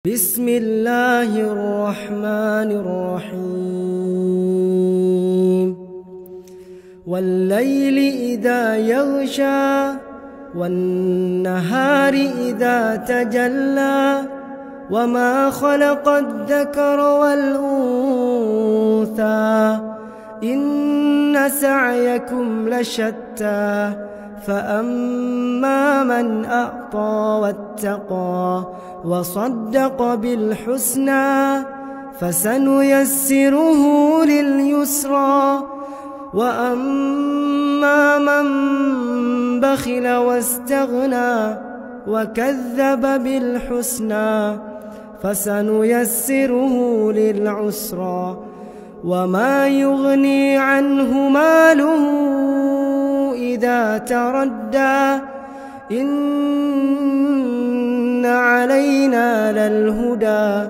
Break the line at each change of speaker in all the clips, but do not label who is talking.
بسم الله الرحمن الرحيم والليل إذا يغشى والنهار إذا تجلى وما خلق الذكر والأنثى إن سعيكم لشتى فأما من أعطى واتقى وصدق بالحسنى فسنيسره لليسرى وأما من بخل واستغنى وكذب بالحسنى فسنيسره للعسرى وما يغني عنه ماله إذا تردى إن علينا للهدى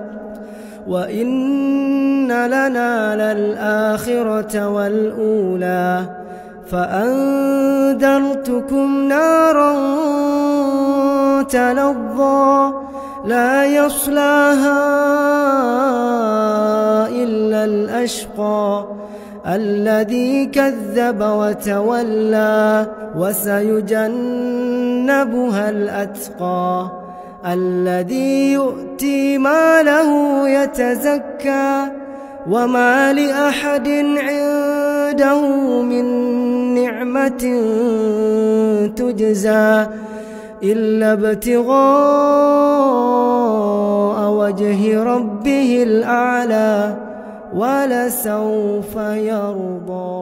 وإن لنا للآخرة والأولى فأنذرتكم نارا تلظى لا يصلاها إلا الأشقى الذي كذب وتولى وسيجنبها الأتقى الذي يؤتي ماله يتزكى وما لأحد عنده من نعمة تجزى إلا ابتغاء وجه ربه الأعلى ولسوف يرضى.